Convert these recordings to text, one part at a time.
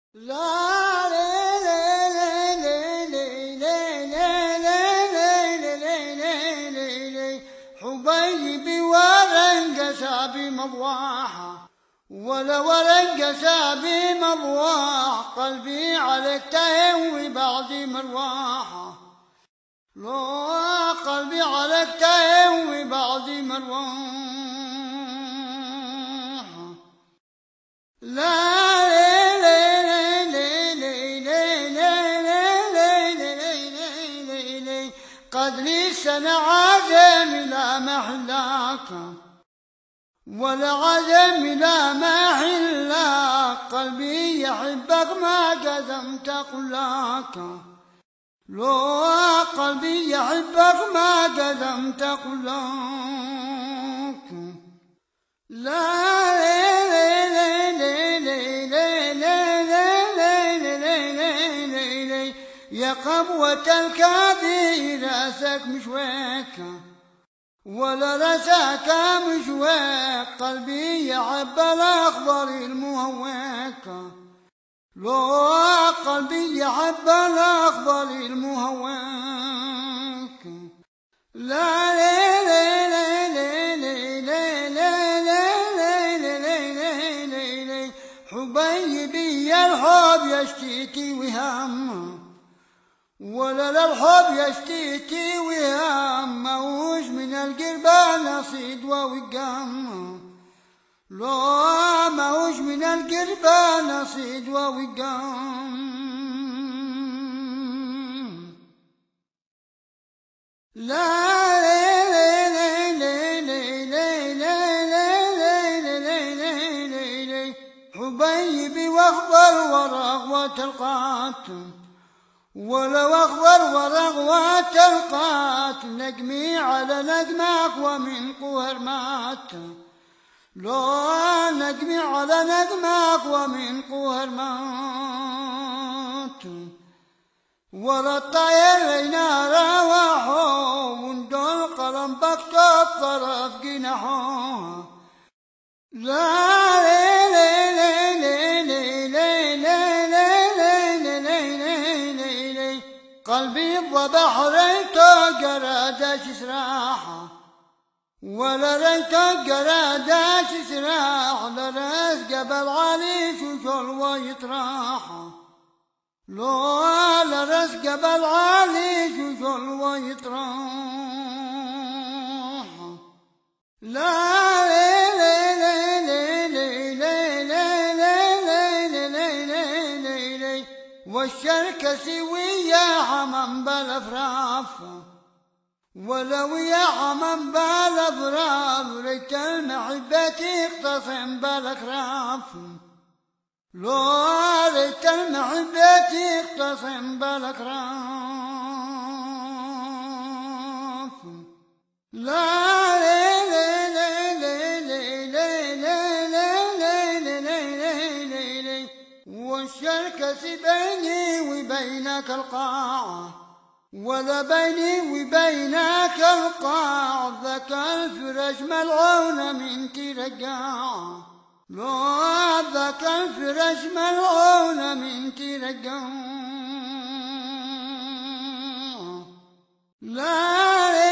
لا حبيبي ورنقسى بمضواحة ولا ورنقسى بمضواح قلبي عليك تهوي بعد مرواحة لا قلبي عليك تهوي بعد مرواحة لا قد لي سنة عدم لا محلاك ولا عدم لا محلاك قلبي يحبك ما قدمت قلاك لو قلبي يحبك ما قدمت قلاك لا يا قبوة الكبير راسك مشواك ولا راسك مشواك قلبي يحب الأخضر المهواك لو قلبي يحب الأخضر المهواك لا حبيبي الحب يشتكي وهم ولا للحب يشتكي وهم موج من القلب نصيد ووقام لا موج من القلب نصيد ووقام لا حبيبي واخضر ورغوة القاتم ولو أخضر ورغوة القات نجمي على نجمك ومن قهر مات لا نجمي على نجمك ومن قهر مات ولا الطير نار وحو وندل قلم بكتب طرف جناحه لا قلبي وبحر قراداش سراحة ولا ريت قراداش سراحة لراس جبل علي شجر ويطراحة لا لراس جبل علي شجر ويطراحة لا والشركة سوية حمام بالأفراف ولو يا حمام بالأفراف ريت المحبة تختصم بالأكراف لا ريت المحبة تختصم بالأكراف لا والشركة بيني وبينك القاع ولا بيني وبينك القاع ذاك الفرش ملعون من ترقاع لا ذاك الفرش ملعون من ترقاع لا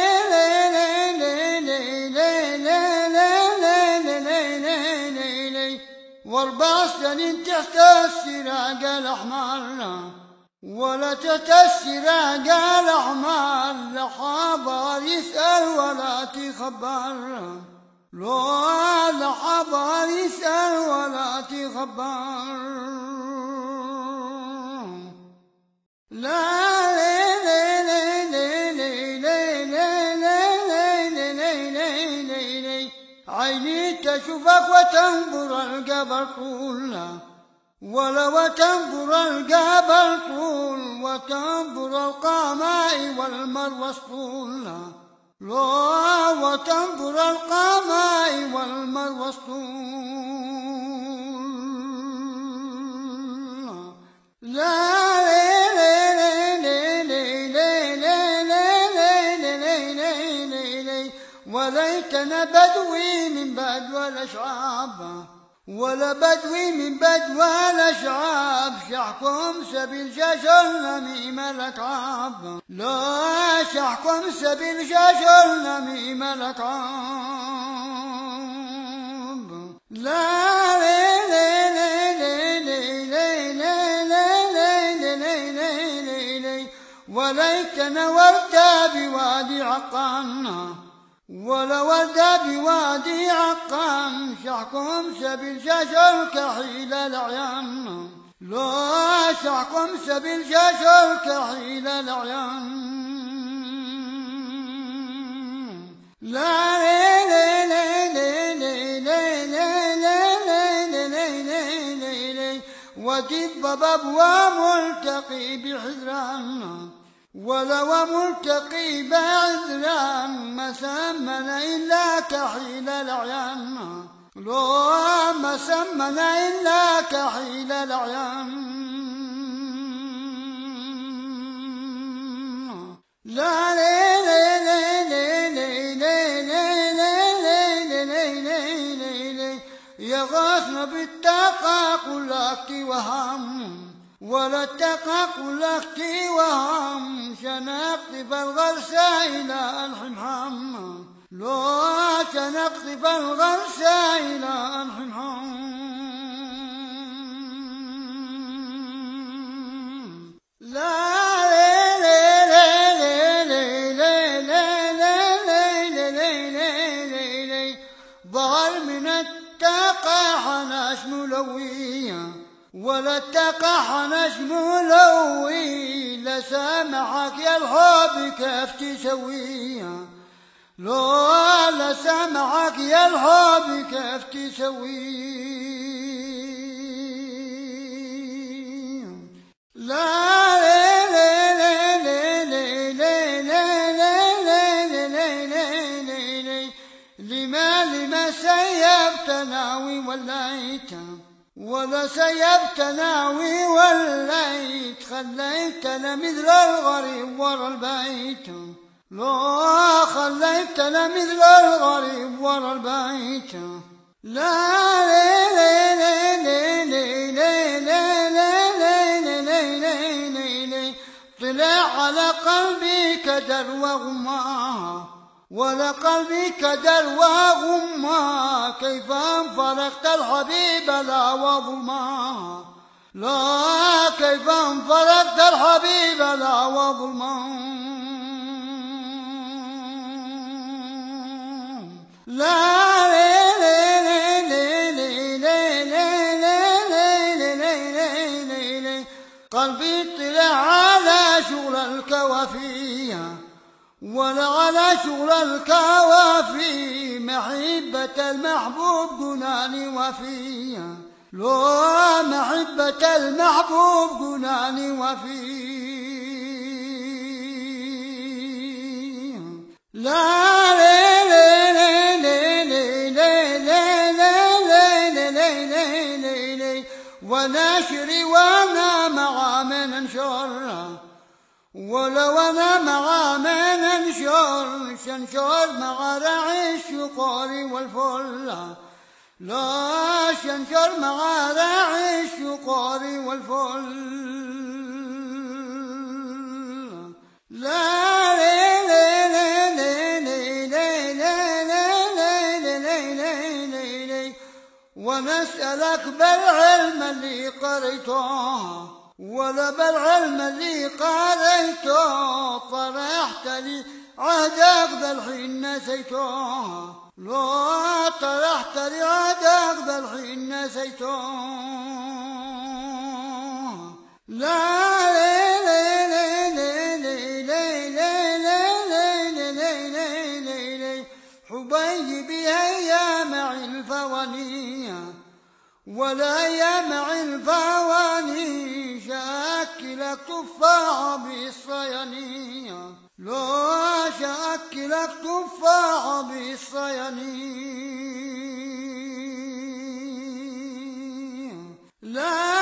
واربع سنين تحت السراج الأحمر ولا تحت السراج الأحمر لا حبر يسأل ولا تخبر لا حبر يسأل ولا تخبر لا عيني تشوفك وتنظر القبر طول ولو تنظر القبر طول وتنظر القماء والمروس طول لا وتنظر القماء والمروس طول لا وليتنا بدوي من بدو الأشعاب ولا بدوي من بدو الأشعاب شحكم سبيل شاشر نميمة لتعب لا شحكم سبيل شاشر نميمة لتعب لا وليت نورت بوادي عقان ولا ورد بوادي عقان شحكم سبيل شاشر كحيل العيان لا شحكم سبيل شاشر كحيل العيان لا وديب باب وملتقي بحذران ولو ملتقي بعذران ما سمنا إلا كحيل العيان لا ما سمنا إلا كحيل العيان لا يغاثنا بالتقاقلات وهم ولا التقاقلات وهم شنقطف الغرس إلى الحمحام لا شنقطف الغرس إلى الحمحام لا ظهر من التقاح نشم لويا ولا التقاح نشم لوي لسامحك يا الحب كيف تسويها لا لسامحك يا الحب كيف تسويها لا لما سيبتنا وليت ولا سيبتنا وليت خليتنا مثل الغريب ورا البيت لا خليتنا مثل الغريب ورا البيت لا طلع على قلبي كدر وغماه ولا قلبي كدر وغماه كيف انفرقت الحبيب لا وظلماه لا كيف انفرقت الحبيب لا وظلماه لا قلبي طلع على شغل الكوافية ولا على شغل الكوافي محبة المحبوب جناني وفية لا محبة المحبوب جناني وفية لا ونشري وانا مع من انشر ولو انا مع من انشر شنشر مع رعي الشقار والفل لا شنشر مع رعي الشقار والفل لا ونسألك بالعلم اللي قريته ولا بالعلم اللي قريته طرحت لي عهدك ذا الحين نسيته لا طرحت لي عهدك ذا الحين نسيته لا حبيبي هيا معي الفوانية ولا يمع الفواني شاكلك تفاح بالصيانية لا شاكلك تفاح بالصيانية لا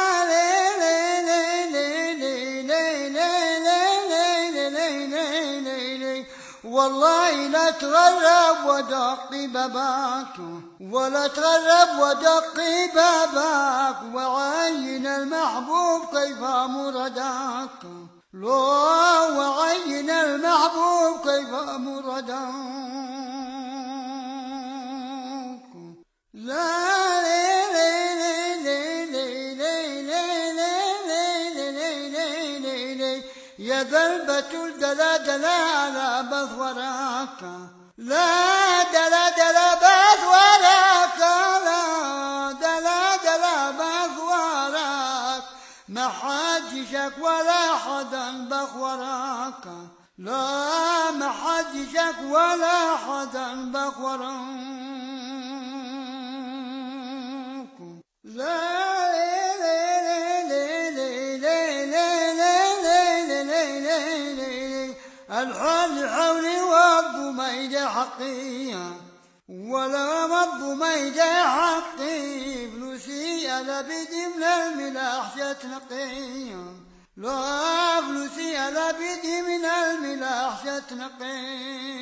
والله لا تغرب ودق بابك ولا تغرب ودق بابك وعين المحبوب كيف مرادك لو وعين المحبوب كيف مرادك لا يا ذلبة الدلادل على بثورك لا دلادل بثورك لا دلادل بثورك ما حدشك ولا حدا بخورك لا ما حدشك ولا حدا بخورك لا الحول حولي والضميد حقي ولا الضميد حقي فلوسي على بدي من الملاح شتنقي لا فلوسي على بدي من الملاح شتنقي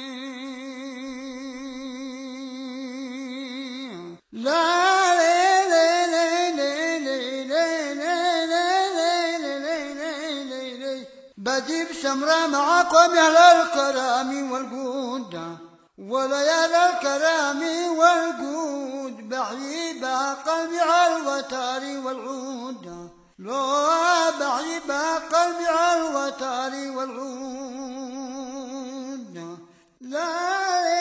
لا بدي بسمرة معكم يا الكرام والجود ولا يا الكرام والجود بحيي بها قلبي على الوتار والعود لا بحيي بها قلبي على الوتار والعود لا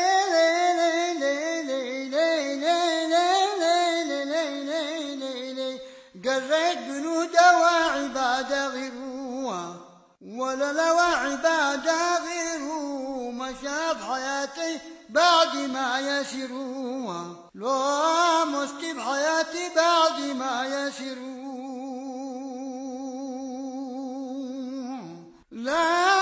قريت جنود وعباد غيروها ولا لو عباد غيره ما شاف حياتي بعد ما يسروها لا مستب حياتي بعد ما يسروها لا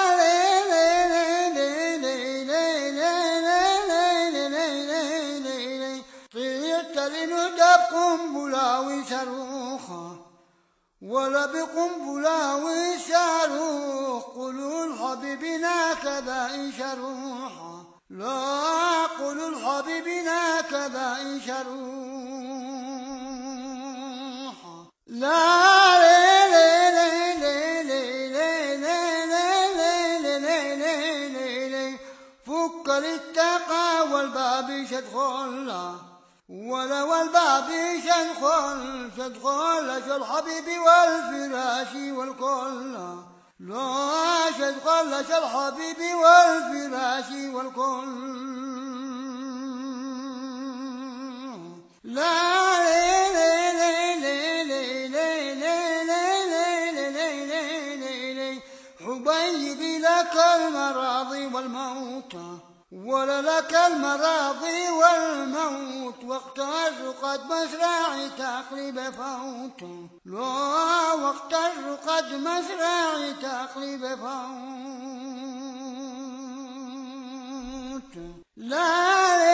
طيرت لندب قنبلة وشروخة ولا بقنبلة وشاروخ قولوا لحبيبنا كذا شروحا لا قولوا لحبيبنا كذا شروحا لا فك للتقى والباب شدخل ولو الباب شدخل شل حبيبي والفراش والكل لا شدخل شل حبيبي والفراش والكل لا حبيبي لك المراضي والموت ولا لك المراضي والموت واختار قد مسرعي تقلب فوت لا واختار قد مسرعي تقلب فوت لا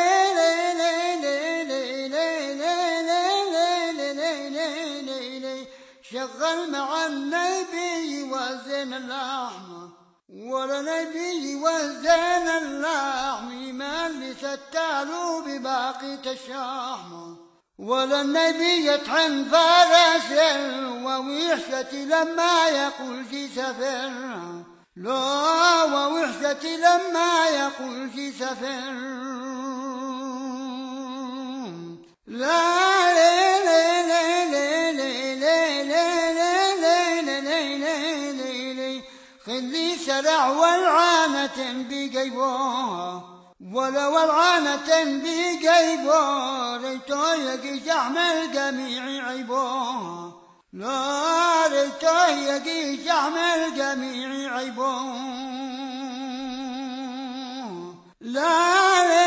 شغل مع النبي وزن اللحمة ولا نبي وزن اللحم ما اللي ستالوا بباقي الشحمة ولا النبي يطحن فرس ووحشتي لما يقول في سفر لا ووحشتي لما يقول في سفر لا خلي سرع والعانة بجيبوها ولا والعانة بجيبوها ريتو يجي شحم الجميع عيبوها لا ريتو يجي شحم الجميع عيبوها لا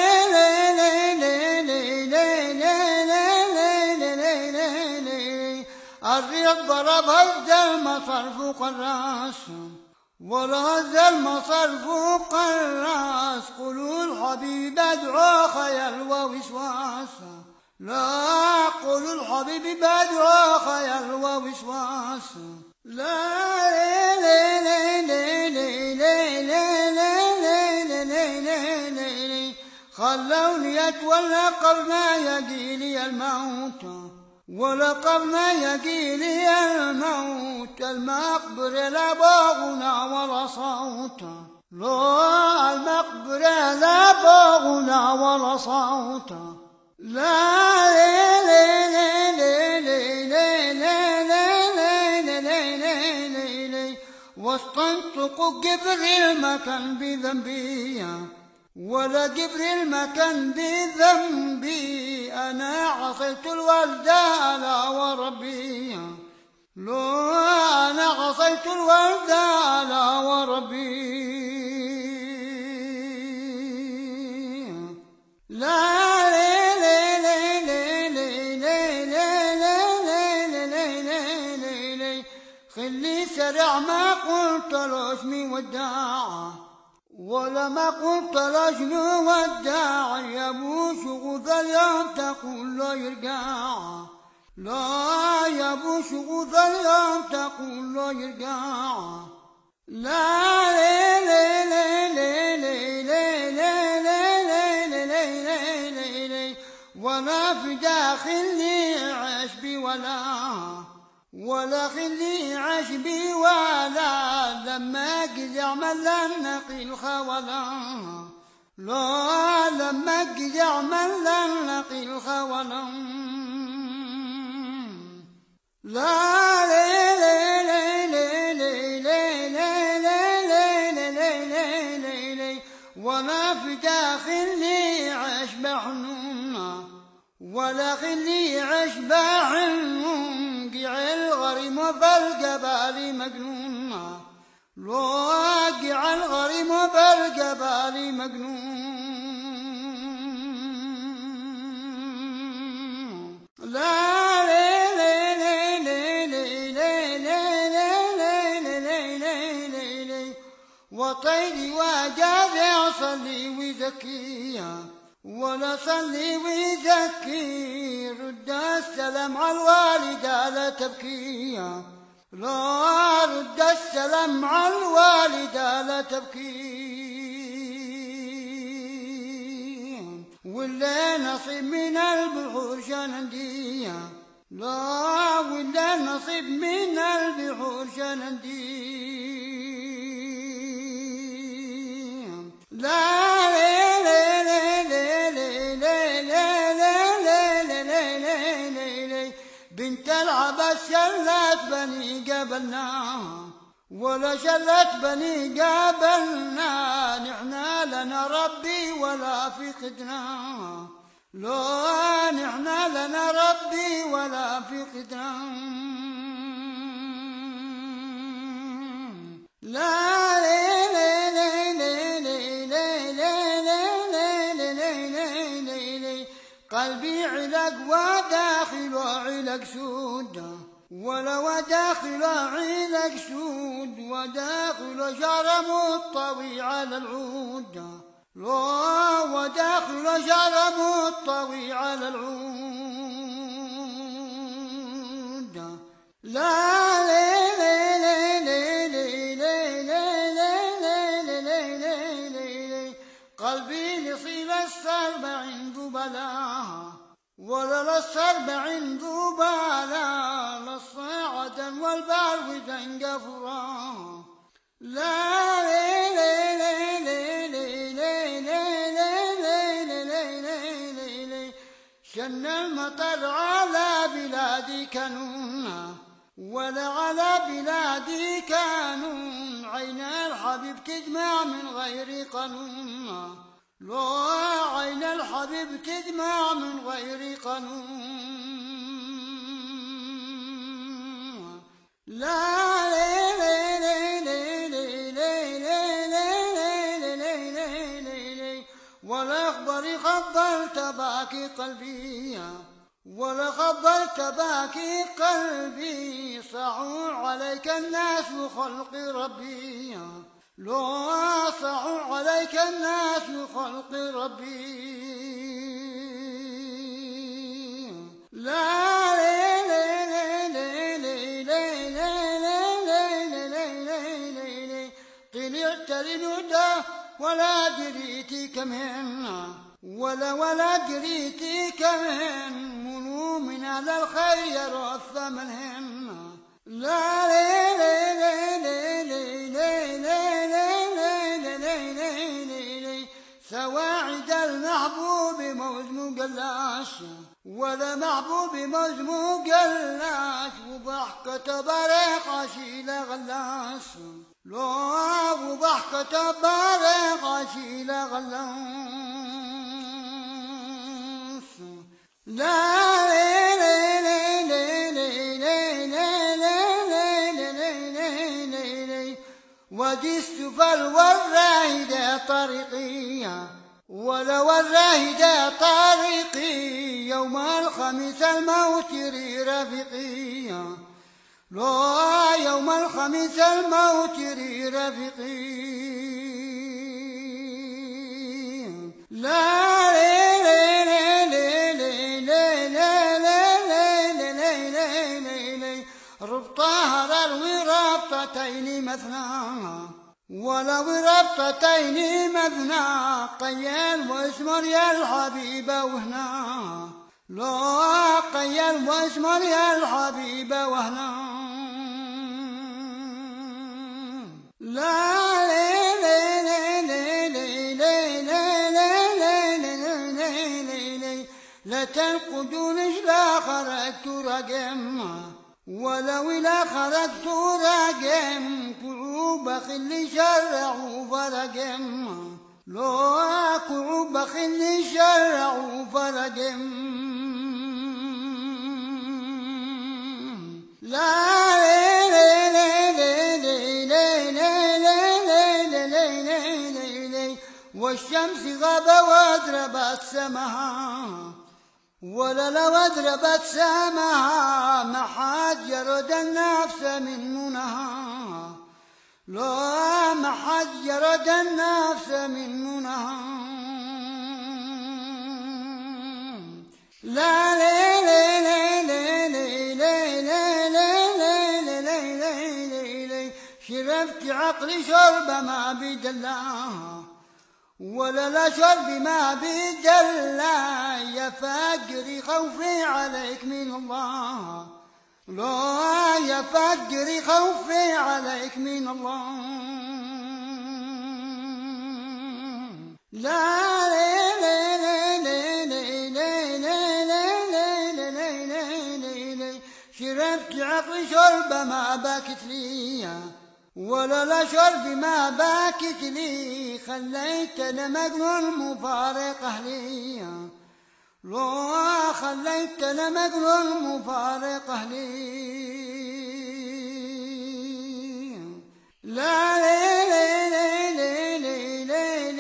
الرياض ضرب هز المصر فوق الراس ولا هز المصر فوق الراس قولوا الحبيب بدعو خيال ووسواس لا قولوا الحبيب بدعو خيال ووسواس لا خلوني أتولى قبل ما يجيلي الموت، ولقبل ما يجيلي الموت المقبرة لا باغنا ولا صوت، لا المقبرة لا باغنا ولا صوت، لا واستنطق جبريل ما كان بذنبي، ولا جبريل ما كان بذنبي، أنا عصيت الوالدة لا وربي، لا أنا عصيت الوالدة لا وربي، لا خلي سرع ما قلت له اسمي وداع، ولا ما قلت له اسمي وداع، يا ابو شغوث اليوم تقول له يرجع، لا يا ابو شغوث اليوم تقول له يرجع، لا ولا في داخلي عشبي ولا خلي عشبي ولا لما قزع ملان نقي الخولا، لا لما قزع ملان نقي الخولا، لا ولا في داخلي عشب حنونا، ولا خلي عشب حنون قع الغريم بالجبال مجنون، واقع الغريم بالجبال مجنون، لا وطيري وجاذع صلي وزكيها، ولا صلي وزكي، رد السلام على الوالدة لا تبكي، لا رد السلام على الوالدة لا تبكي، ولا نصيب من البحور شنندية، لا ولا نصيب من البحور شنندية، لا بنت العباس شلت بني قبلنا، ولا شلت بني قبلنا، نحنا لنا ربي ولا في قدنا، لا نحنا لنا ربي ولا في قدنا، لا قلبي علق وداخل علق سود، ولا وداخل علق سود، وداخل شرم الطوي على العود، لا وداخل شرم الطوي على العود، لا قلبي لصيل السرب عنده بلاها، ولا للسرب عنده بلا، للصاعة والبرو تنقفرا، لا شن المطر على بلادي كانون، ولا على بلادي كانون، عين الحبيب تجمع من غير قانون، لا عين الحبيب تجمع من غير قانون، لا ولا اخبري خضرت باكي قلبي، ولا خضرت باكي قلبي، صعوا عليك الناس وخلق ربي، لا صعوا عليك الناس وخلق ربي، لا طلعت للهدى ولا دريت كمهنا، ولا دريتي كمهن منو من أهل الخير والثمنهن لا لي لي لي لي لي لي لي لي سواعد المحبوب موز مقلاش ولا محبوب موز مقلاش وضحكة بريقة شيلة غلاش لو وضحكة بريقة شيلة غلاش لا لي لي لي لي لي لي ودست فالوراهدة طريقية ولو الراهدة طريقي يوم الخميس الموت رفيقية لا يوم الخميس الموت رفيقي لا لي لي لي لي لي لي ربط هر الوربطتين مثنى ولو ربطتين مثنى قيل واسمر يا الحبيب وهنا لا قيل واسمر يا الحبيب وهنا لا لي لي لي لي لي لي لي لا تنقدون لا خرجت رقم ولو لا خرجت رقم كعوب خلي شرعوا فرقم لا كعوب خلي شرعوا فرقم لا لي لي لي لي لي لي والشمس غاب واضربت سماها ولا لو أضربت سامها ما حد يرد النفس من منها لا ما حد يرد النفس من منها لا لي لي لي لي لي لي لي لي شربت عقلي شرب ما بدلاها ولا لا شرب ما بدلا يا فقري خوفي عليك من الله لا يا فقري خوفي عليك من الله لا لي لي لي لي لي شربت عقلي شرب ما بكت لي ولا لا شرب ما باكت لي خليتنا مجنون مفارق أهلي لا خليتنا مجنون مفارق أهلي لا لي لي لي لي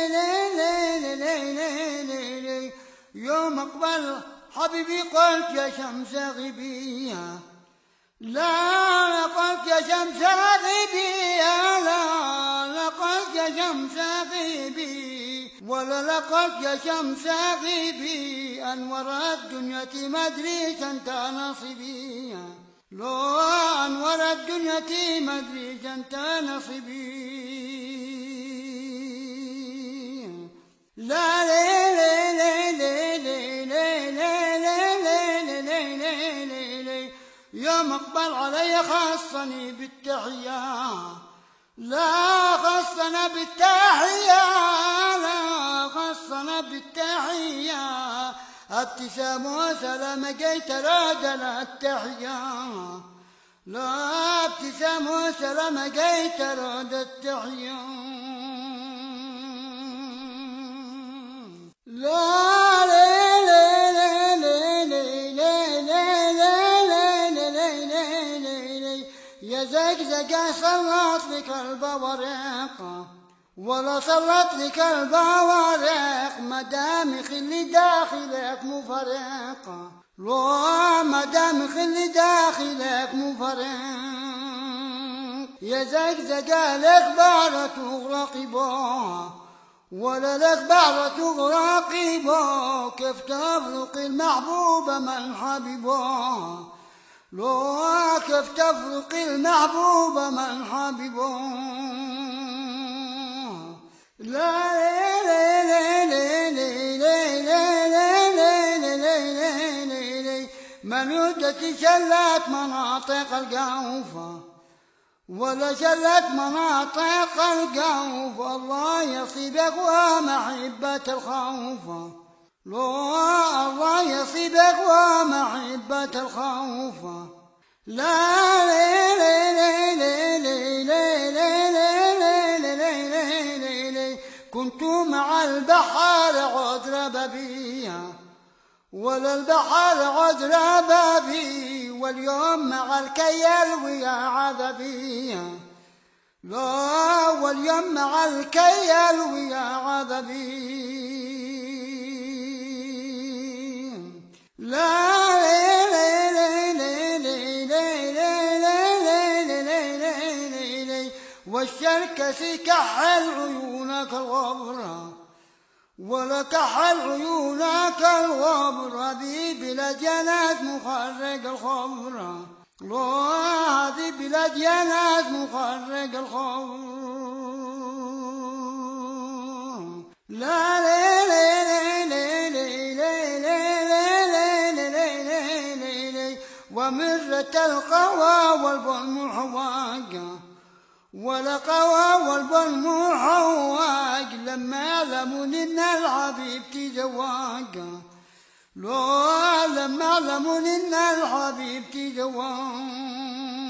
لي يوم أقبل حبيبي قلت يا شمس غبية لا لقلت يا شمس غيبي لا لقلت يا شمس غيبي ولا لقلت يا شمس غيبي أنور الدنيا مدري أنت نصيبي لا أنور الدنيا مدري أنت نصيبي لا لي لي لي لي لي يا مقبل علي خصني بالتحية لا خصنا بالتحية لا خصنا بالتحية ابتسام وسلام جيت راجل التحية لا ابتسام وسلام جيت راد التحية لا لي لي لي لي يا زقزقة صلت لك البوارق ولا صلت لك البوارق مدام خلي داخلك مفرق لا مدام خلي داخلك مفرق يا زقزقة الأخبار تغرق بها ولا الأخبار تغرق بها كيف تفرق المحبوب من حبيبه لا كيف تفرق المحبوب من حبيبه لا لي لي لي مدتي شلت مناطق الجوفة ولا شلت مناطق الجوف، الله يصيبك ومحبة الخوف، الله يصيبك ومحبة الخوف. لا لي لي لي لي لي لي لي لي كنت مع البحر عذرب بيها ولا البحر عذرب بي، واليوم مع الكيل ويا عذبي، لا واليوم مع الكيل ويا عذبي. لا والشركسي كحل عيونك الغبرة ولا كحل عيونك الغبرة، ذي بلا جنات مخرج الخمرة، هذه بلا جنات مخرج الخمر. لا لي لي لي لي لي لي لي لي ومرة القوى والبن حواجة ولا قوى والبن حواج، لما لمون إن الحبيب تزواج، لا لما لمون إن الحبيب تزواج.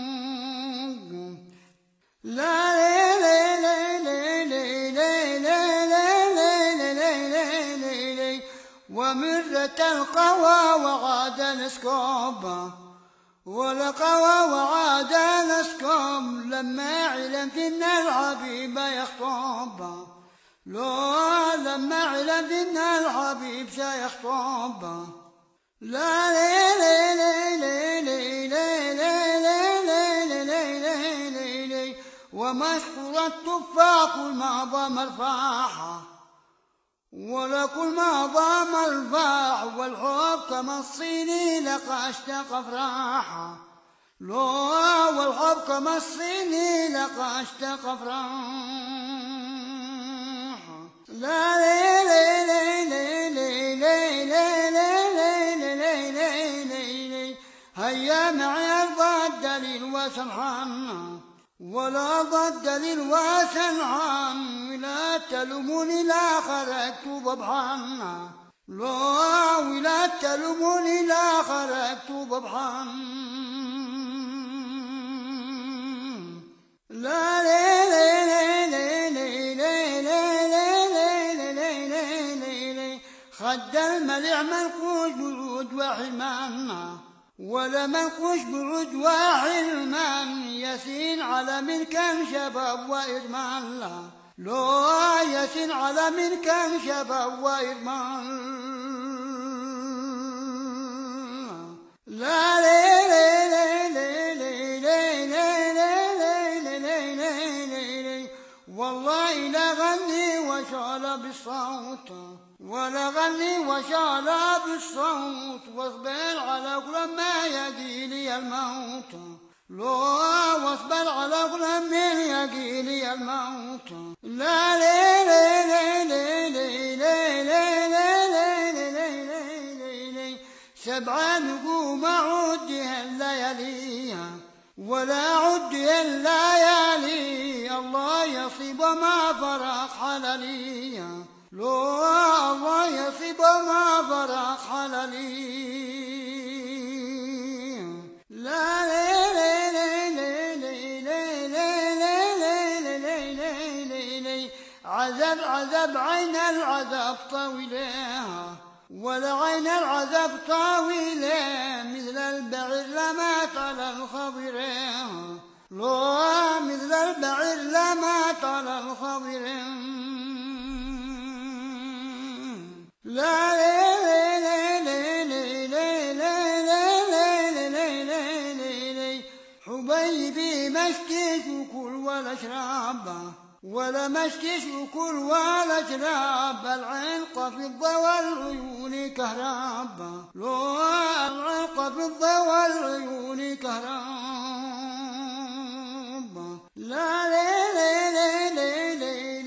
لا لي لي لي لي لي لي لي لي ومرة القوى وعاد نسكوبة ولا قوى وعاد نسكم، لما علمت إن الحبيب يخطب، لا لما علمت إن الحبيب سيخطب. لا لي لي لي لي لي لي لي لي لي ومشكور التفاح كل ما ضم الفاحة ولا كل ما ضام الفاح، والحب كما الصيني لقى اشتاق فراحة، لا والحب كما الصيني لقى اشتاق فراحة. لا لي لي لي لي لي لي لي لي لي لي هيا معي ضد دليل وسمحان ولا ضد دليل وسمحان، ولا تلوموني لا خرجت ضبحان، لا ولا تلوموني لا خرجت ضبحان. لا لي لي لي لي لي لي لي لي خد المليع منقوش بعود وحلمان ولا منقوش بعود وحلمان، يسين على من كان شباب وإدمان، لا يسين على من كان شباب وإدمان. لا لي لي لي لي لي لي لي لي والله لا غني وشال بالصوت ولا غني وشال بالصوت، واصبر على كل ما يجي لي الموت، لا واصبر على كل ما يجي لي الموت. لا لي لي لي لي لي لي لي لي سبع نجوم عدها الليالي ولا عدها الليالي، الله يصيب ما فرق حلالي، لا الله يصيب ما فرق حلالي. لا لي لي لي لي لي لي لي عذب عذب عين العذاب طويلة ولا عين العذاب طويلة، مثل البعير لمات على الخضر، لا مثل البعير لمات على الخضر. لا لي لي لي لي لي لي لي حبيبي مشكيش وكل ولا شراب ولا مشكيش وكل ولا شراب، العنق في الضوى والعيون كهراب، لا العنق في الضوى والعيون كهراب. لا لي لي لي لي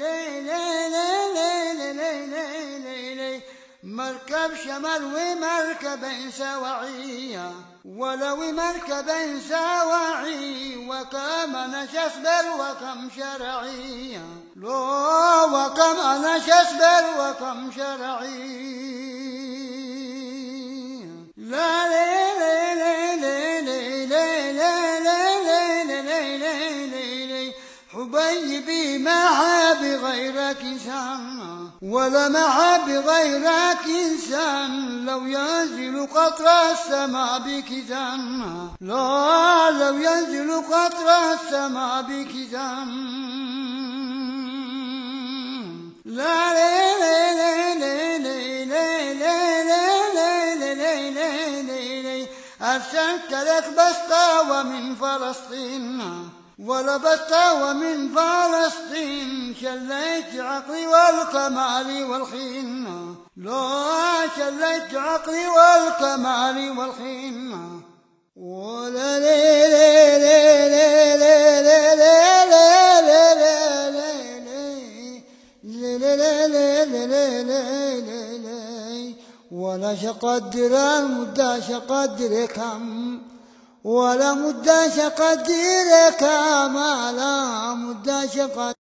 لي لي مركب شمال ومركبين سواعية ولو مركبا سواعي وكم نشسبل وكم شرعي لو وكم نشسبل وكم شرعي لا لا لا لا لا لا لا لا حبيبي ما بغيرك إنسان ولا مع بغيرك إنسان لو ينزل قطر السماء بكزان لا لو ينزل قطر السماء بكزان لا لا لا لا لا لا لا لا لا لا أرسلت لك بسطة ومن فلسطين ولبست ومن فلسطين شليت عقلي والكمال والحين لا شليت عقلي والكمال والحين ولا لا لا لا لا لا لا لا لا لا لا ولا شقدر المدة شقدر كم ولا مدة شقدر كما لا مدة شقدر